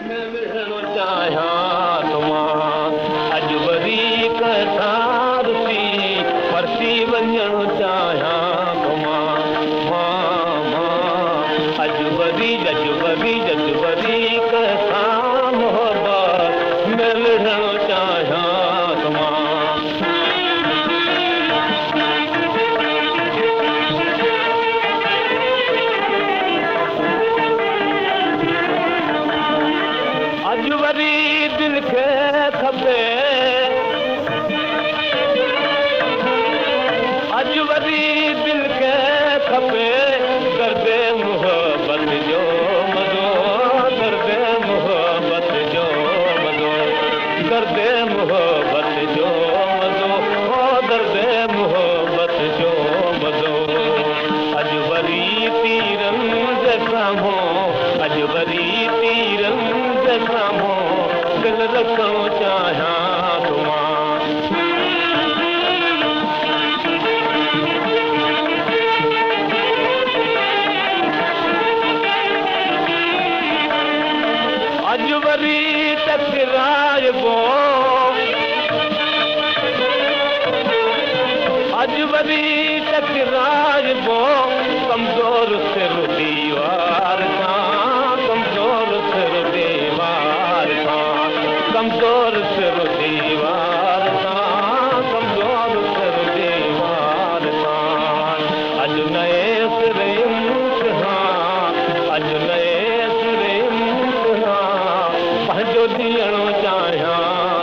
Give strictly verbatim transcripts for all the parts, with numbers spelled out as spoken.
कमज़ोर सिर दीवार सां कमज़ोर सिर दीवार सां कमज़ोर सिर दीवार सां कमज़ोर सिर दीवार सां अॼु नए सिर इम्तिहान अॼु नए सिर इम्तिहान पंहिंजो ॾियणो चाहियां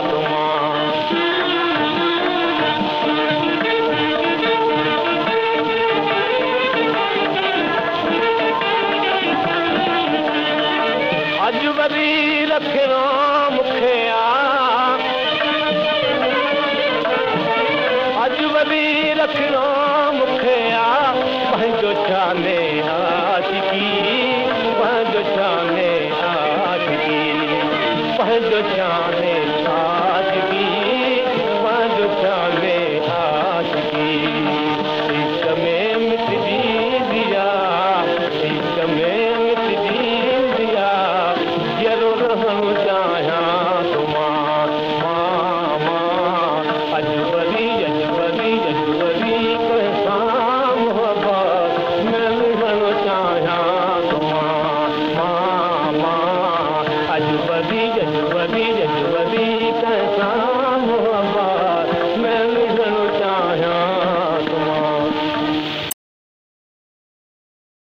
रखिणो मूंखे अॼु वरी रखिणो मूंखे पंहिंजो जाने आशिकी पंहिंजो जाने आशिकी पंहिंजो जाने